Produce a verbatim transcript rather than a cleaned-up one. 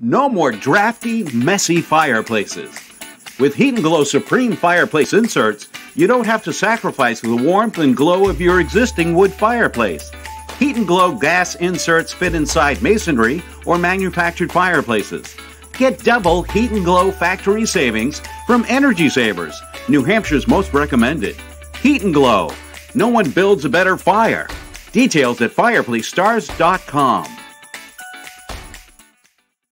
No more drafty, messy fireplaces. With Heat Glo Supreme fireplace inserts, you don't have to sacrifice the warmth and glow of your existing wood fireplace. Heat Glo gas inserts fit inside masonry or manufactured fireplaces. Get double Heat Glo factory savings from Energysavers, New Hampshire's most recommended. Heat Glo. No one builds a better fire. Details at fireplace stars dot com.